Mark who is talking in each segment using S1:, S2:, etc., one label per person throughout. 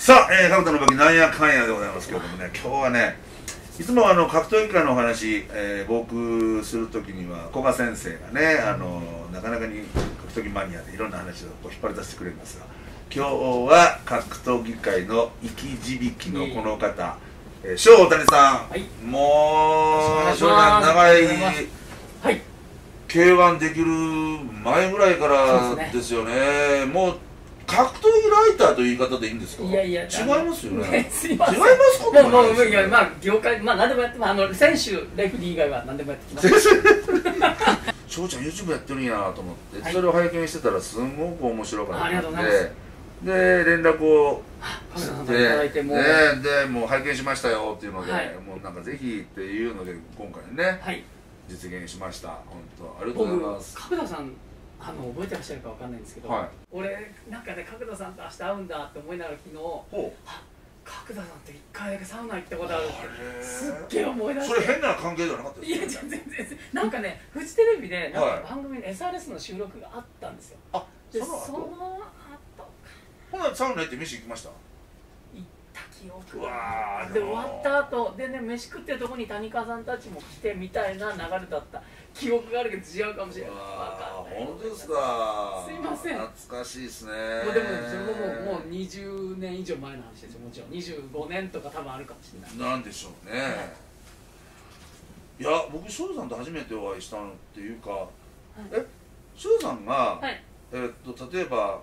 S1: さあ、カブトの武器なんやかんやでございますけれどもね、今日はね、いつも格闘技界のお話、僕するときには古賀先生がね、なかなかに格闘技マニアでいろんな話をこう引っ張り出してくれるんですが、今日は格闘技界の生き字引のこの方、翔大谷さん、はい、もう翔さん長い、
S2: はい、
S1: K1 できる前ぐらいからですよね。もう格闘技ライターという言い方でいいんですか？
S2: いやいや、違い
S1: ますよね。
S2: すいません。
S1: 違いますか？
S2: もういや、まあ業界、まあ何でもやって、選手レフリー以外は何でもやってきます。
S1: 翔ちゃん YouTube やってるんやと思って、それを拝見してたらすごく面白かったので、で連絡をしてでもう拝見しましたよっていうので、もうなんかぜひっていうので今回ね実現しました。本当ありがとうございます。
S2: 角田さん覚えてらっしゃるかわかんないんですけど、俺なんかね角田さんと明日会うんだって思いながら昨日、角田さんと1回だけサウナ行ったことあるってすっげえ思い出して。
S1: それ変な関係ではなかったですか？
S2: いや全然なんかねフジテレビでなんか番組の SRS の収録があったんですよ。
S1: あ、
S2: その後
S1: ほなサウナ行って飯行きました？
S2: 行った記憶がで終わった後でね飯食ってるとこに谷川さんたちも来てみたいな流れだった記憶があるけど違うかもしれない。
S1: 本当ですか？
S2: すいません。
S1: 懐かしいですね。
S2: もうでもそれももう20年以上前の話ですよ。もちろん25年とか多分あるかもしれない。
S1: なんでしょうね。いや僕翔さんと初めてお会いしたのっていうか、翔さんが例えば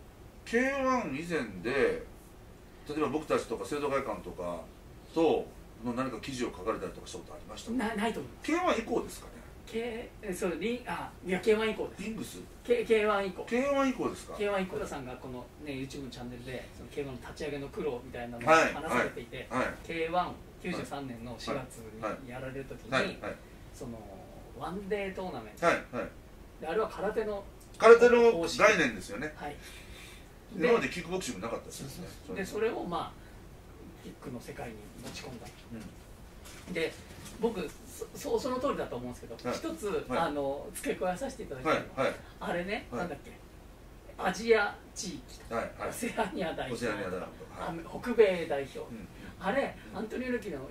S1: K1 以前で例えば僕たちとか生徒会館とかとの何か記事を書かれたりとかしたことありました？
S2: ないと思います。
S1: K1 以降ですかね。
S2: そういや K1 以降です。
S1: リングス
S2: K1 以降。
S1: K1 以降ですか。
S2: K1 以降さんがこのね YouTube のチャンネルでその K1 の立ち上げの苦労みたいなのを話されていて、K193年の4月にやられる時にそのワンデートーナメントであれは空手の
S1: 概念ですよね。今までキックボクシングなかったですね。
S2: でそれをまあキックの世界に持ち込んだ。で僕その通りだと思うんですけど、一つ付け加えさせていただきたいのはあれね、なんだっけ、アジア地域オセアニア代表、北米代表、あれアントニオ猪木の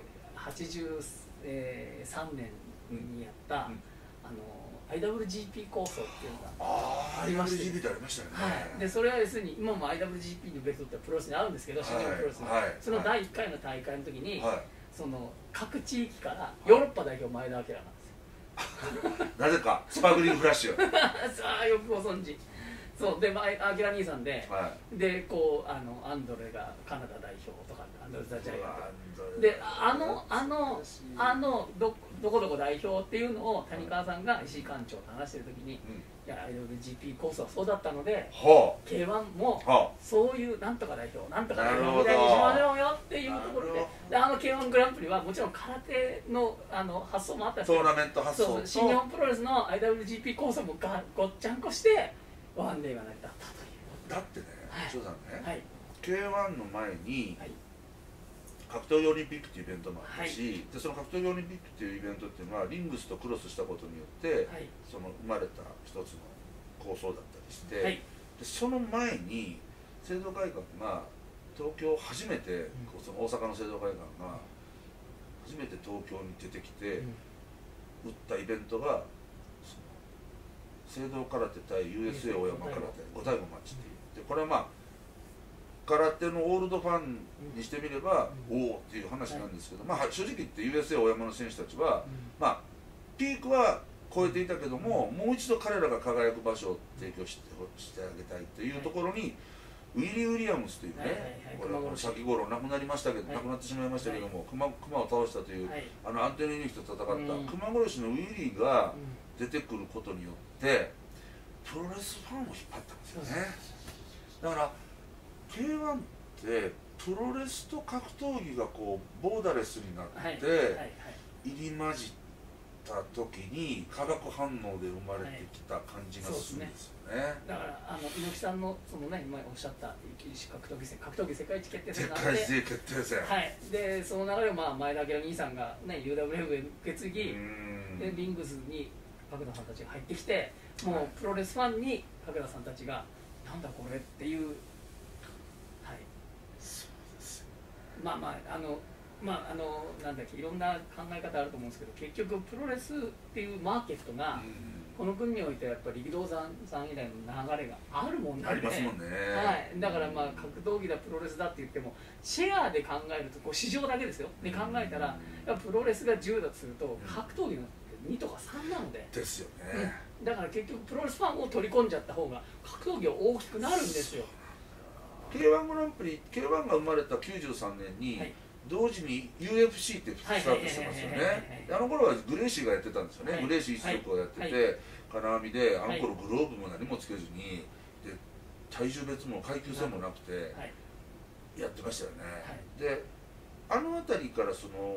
S2: 83年にやったIWGP 構想っていうのがありまして、
S1: IWGP ってありましたよね。
S2: でそれは要するに今も IWGP のベルトってプロレスにあるんですけど、新日本プロレスにその第1回の大会の時にその各地域からヨーロッパ代表前田明なんですよ。
S1: なぜかスパークリングフラッシュ。
S2: さあよくご存知。そうで明兄さんで、でこうアンドレがカナダ代表とかアンドレ・ザ・ジャイアントでどこどこ代表っていうのを谷川さんが石井館長と話してる時に、いや IWGP コースはそうだったので K1 もそういうなんとか代表なんとか代表みたいにしましょうよっていうところで、K1 グランプリはもちろん空手の発想もあったんですけど、
S1: トーナメント発想と
S2: 新日本プロレスの IWGP コースもごっちゃんこしてワンデーが成り立ったという。
S1: だってね、翔さんね、K1 の前に格闘技オリンピックっていうイベントもあったし、でその格闘技オリンピックっていうイベントっていうのはリングスとクロスしたことによってその生まれた一つの構想だったりして、でその前に聖堂会館が東京初めて、その大阪の聖堂会館が初めて東京に出てきて打ったイベントが聖堂空手対 USA 大山空手5対5マッチっていうで、これはまあ空手のオールドファンにしてみればおおっていう話なんですけど、まあ正直言って USA 大山の選手たちはまあピークは超えていたけども、もう一度彼らが輝く場所を提供してあげたいというところにウィリー・ウィリアムスというね、これは先頃亡くなりましたけど亡くなってしまいましたけども、熊を倒したというアントニオ猪木と戦った熊殺しのウィリーが出てくることによってプロレスファンを引っ張ったんですよね。だから K1 ってプロレスと格闘技がこうボーダレスになって入り混じった時に化学反応で生まれてきた感じがするんですよね。
S2: だから猪木さんのそのね今おっしゃった格闘技世界一決定戦
S1: があって、世界一決定戦、
S2: でその流れを前田明兄さんがね UWF へ受け継ぎでリングスに角田さんたちが入ってきて、もうプロレスファンに角田さんたちがなんだこれっていう、 なんだっけ、いろんな考え方あると思うんですけど、結局プロレスっていうマーケットが、この国においてやっぱり力道山さん以来の流れがあるもんなんで、
S1: ありますもんね、
S2: はい、だから格闘技だプロレスだって言ってもシェアで考えるとこう市場だけですよで考えたら、やっぱプロレスが10だとすると格闘技の2とか3なので、
S1: ですよね、
S2: だから結局プロレスファンを取り込んじゃった方が格闘技は大きくなるんですよ。
S1: K1 グランプリ K1 が生まれた93年に、はい、同時に UFC ってスタートしてますよね。あの頃はグレイシーがやってたんですよね、はい、グレイシー一族をやってて、はい、金網であの頃グローブも何もつけずにで体重別も階級戦もなくてやってましたよね、はい、であの辺りからその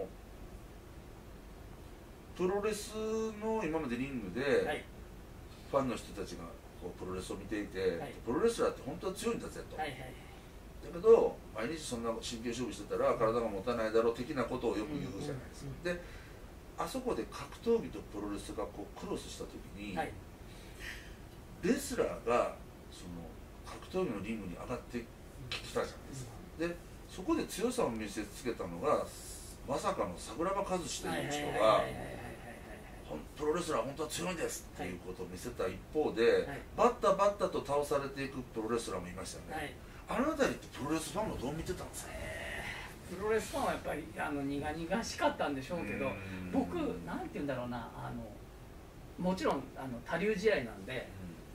S1: プロレスの今までリングでファンの人たちがこうプロレスを見ていて、はい、プロレスラーって本当は強いんだぜと、はいはい、だけど毎日そんな真剣勝負してたら体が持たないだろう的なことをよく言うじゃないですか。であそこで格闘技とプロレスがこうクロスした時に、はい、レスラーがその格闘技のリングに上がってきたじゃないですか。でそこで強さを見せつけたのがまさかの桜庭和志という人がプロレスラーは本当は強いんですっていうことを見せた一方で、バッタバッタと倒されていくプロレスラーもいましたよね、はい、あの辺りってプロレスファンもどう見てたんですか？
S2: プロレスファンはやっぱり苦々しかったんでしょうけど、僕なんて言うんだろうな、もちろん他流試合なんで、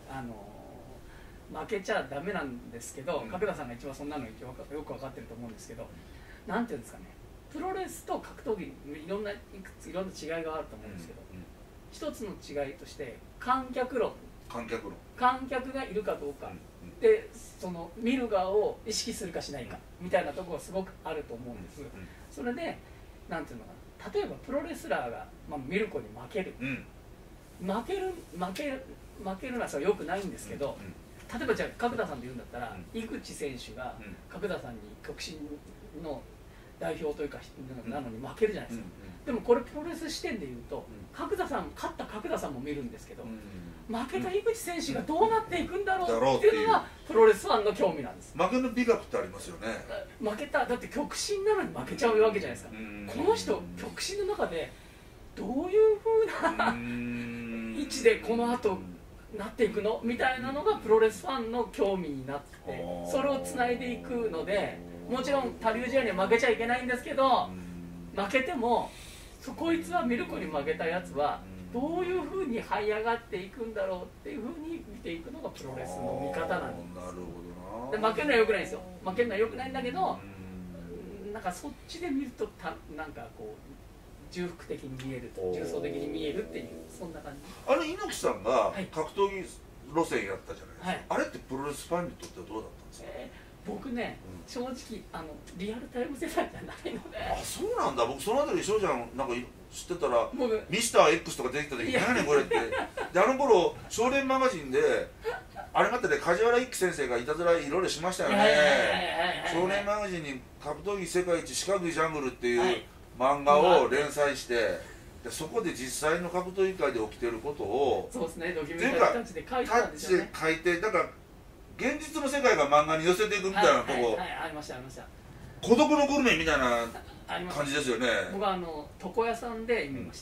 S2: 負けちゃダメなんですけど、角田さんが一番そんなのよく分かってると思うんですけど、なんていうんですかね、プロレスと格闘技いろんな違いがあると思うんですけど、一つの違いとして観客がいるかどうか、でその見る側を意識するかしないかみたいなところがすごくあると思うんです。それでなんていうのかな、例えばプロレスラーが、ミルコに負けるのはそれはよくないんですけど、例えばじゃあ角田さんで言うんだったら、井口選手が角田さんに極真の代表というかなのに負けるじゃないですか。でもこれプロレス視点で言うと、勝った角田さんも見るんですけど、負けた井口選手がどうなっていくんだろうっていうのがプロレスファンの興味なんです。
S1: 負けの美学ってありますよね。
S2: 負けた、だって極真なのに負けちゃうわけじゃないですか。この人極真の中でどういうふうな位置でこの後なっていくのみたいなのがプロレスファンの興味になって、それをつないでいくので、もちろん他流試合には負けちゃいけないんですけど、負けてもこいつはミルコに負けたやつはどういうふうに這い上がっていくんだろうっていうふうに見ていくのがプロレスの見方なんです。
S1: なるほど
S2: な。で負けるのは良くないんですよ。負けるのは良くないんだけど、なんかそっちで見るとなんかこう重複的に見える、重層的に見えるっていう、そんな感じ。
S1: 猪木さんが格闘技路線やったじゃないですか、はい、あれってプロレスファンにとってはどうだったんですか？
S2: 僕ね、正直リアルタイム世代じゃないので。
S1: あ、そうなんだ。僕そのあたり翔ちゃんなんか知ってたらミスター X とか出てきた時何やねんこれって。であの頃少年マガジンであれがあってね、梶原一騎先生がいたずらいろいろしましたよね。少年マガジンに格闘技世界一四角いジャングルっていう漫画を連載して、でそこで実際の格闘技界で起きてることを、
S2: そうですね、ドキュメンタリータッチで書いてたんですよね。
S1: 書いて、だから現実の世界が漫画に寄せていくみたいなとこ、
S2: ありましたありました。
S1: 孤独のグルメみたいな感じですよね。
S2: 僕は床屋さんで見ました。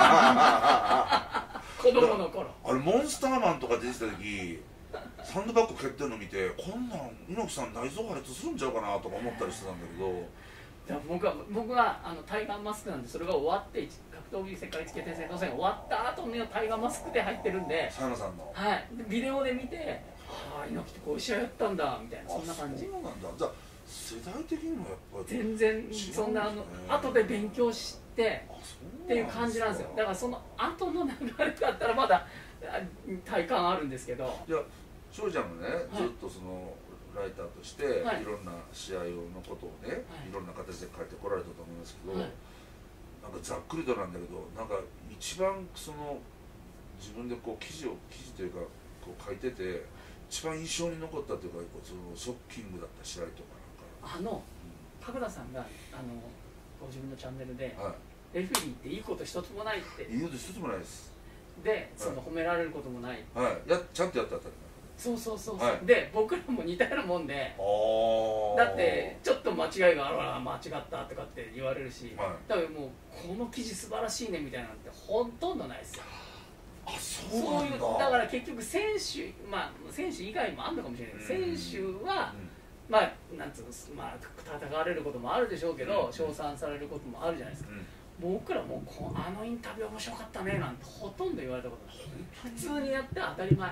S2: 子供の頃。
S1: あれモンスターマンとか出てた時、サンドバッグ蹴ってるの見て、こんなん猪木さん内臓破裂するんちゃうかなとか思ったりしてたんだけど。
S2: 僕はタイガーマスクなんで、それが終わって格闘技世界一決定戦当選終わった後のタイガーマスクで入ってるんで、
S1: 佐山さんの、
S2: はい、ビデオで見て、ああ猪木ってこういう試合やったんだみたいな、そんな感じ。
S1: そうなんだ。じゃあ世代的にもやっぱり
S2: 全然そんな後で勉強してっていう感じなんですよ。だからその後の流れだったらまだ体感あるんですけど。
S1: いや翔ちゃんもね、ずっとそのライターとしていろんな試合のことをね、いろんな形で書いてこられたと思いますけど、なんかざっくりとなんだけど、なんか一番その自分でこう記事というかこう書いてて一番印象に残ったというか、そのショッキングだった試合とかなんか、
S2: 角田さんがご自分のチャンネルで、レフェリーっていいこと一つもないって。
S1: いいこと一つもないです。
S2: で、その褒められることもない。
S1: はい、ちゃんとやったら。
S2: そう、で僕らも似たようなもんで、だってちょっと間違いがあるわ、間違ったとかって言われるし、だからもうこの記事素晴らしいねみたいなのってほとんどないですよ。
S1: そうなんだ。
S2: だから結局選手、選手以外もあるのかもしれない。選手は、なんつうの、戦われることもあるでしょうけど、称賛されることもあるじゃないですか。僕らもあのインタビュー面白かったねなんてほとんど言われたことない。普通にやって当たり前。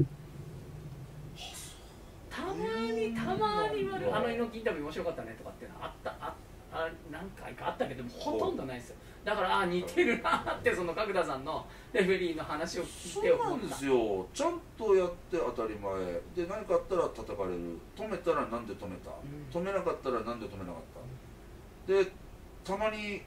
S2: たまに言われる、あの猪木インタビュー面白かったねとかっていうのは何回かあったけどほとんどないですよ。だから似てるなってその角田さんのレフェリーの話を聞いて思った。
S1: そうなんですよ。ちゃんとやって当たり前で、何かあったら叩かれる、止めたらなんで止めた、止めなかったらなんで止めなかった、でたまに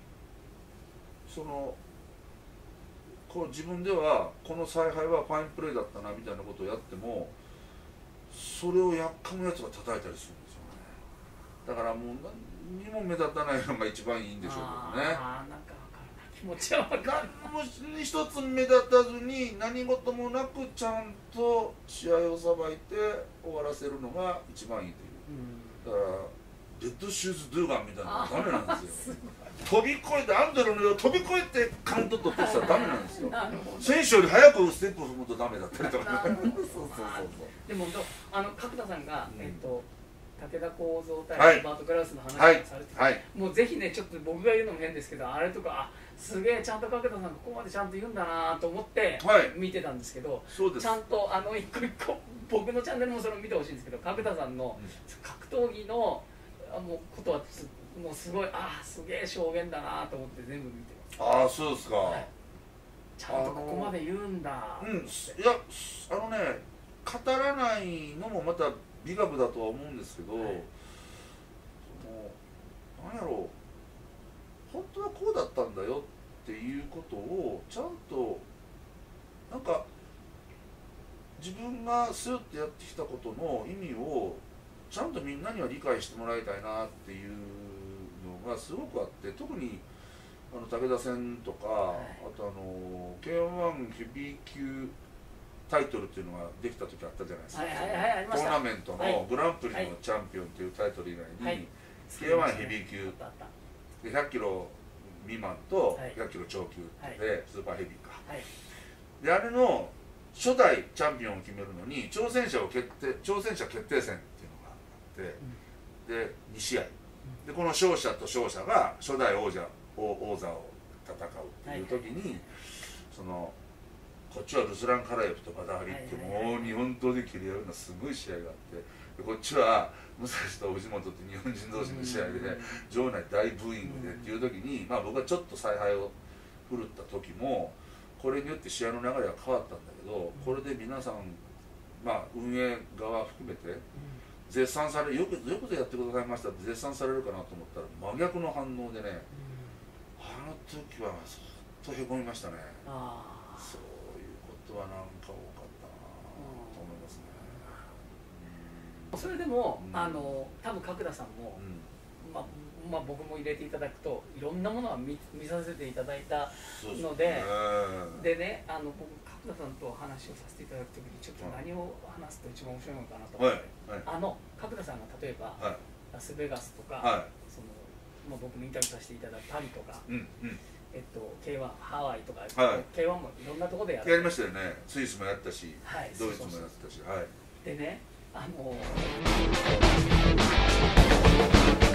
S1: 自分ではこの采配はファインプレーだったなみたいなことをやっても、それをやっかむやつが叩いたりするんですよね。だからもう何にも目立たないのが一番いいんでしょうけどね。
S2: なんか気持ちは分かる。
S1: 何も一つ目立たずに何事もなくちゃんと試合をさばいて終わらせるのが一番いいという、だからレッドシューズドゥーガンみたいなのはダメなんですよ。飛び越えてアンドレの上を飛び越えてカウント取ってしたらダメなんですよ。選手より早くステップを踏むとダメだったりとか。
S2: でも角田さんが武田幸三対ロバート・クラウスの話をされてて、もうぜひね、ちょっと僕が言うのも変ですけど、あれとかすげえちゃんと角田さんここまでちゃんと言うんだなと思って見てたんですけど、ちゃんと一個一個僕のチャンネルもそれを見てほしいんですけど、角田さんの格闘技のことはもうすごいすげえ証言だなと思って全部見てます。
S1: そうですか。
S2: ちゃんとここまで言うんだ。
S1: いや語らないのもまた美学だとは思うんですけど、何やろう、本当はこうだったんだよっていうことをちゃんとなんか自分が背負ってやってきたことの意味をちゃんとみんなには理解してもらいたいなっていうのがすごくあって、特に武田戦とか、あとK1 ヘビー級タイトルっていうのができた時あったじゃないですか。トーナメントのグランプリのチャンピオンっていうタイトル以外に K1 ヘビー級で100キロ未満と100キロ超級でスーパーヘビーか、であれの初代チャンピオンを決めるのに挑戦者決定戦っていうのがあって、で2試合で、この勝者と勝者が初代王座を戦うっていう時に、こっちはルスラン・カラエフとバダハリってもう日本刀で切り合うようなすごい試合があって、こっちは武蔵と藤本って日本人同士の試合で場内大ブーイングでっていう時に、僕はちょっと采配を振るった時もこれによって試合の流れは変わったんだけど、これで皆さん運営側含めて絶賛される、よくやってくださいましたって絶賛されるかなと思ったら真逆の反応でね、あの時はそっとへこみましたね。そういうことはなんか多かったなと思いますね。
S2: それでも多分角田さんも、僕も入れていただくといろんなものは見させていただいたので、でね、僕角田さんと話をさせていただくときにちょっと何を話すと一番面白いのかなと思って、角田さんが例えばラスベガスとか、僕もインタビューさせていただくパリとか、K1 ハワイとか、K1 もいろんなところでや
S1: りましたよね。スイスもやったし、ドイツもやったし。でね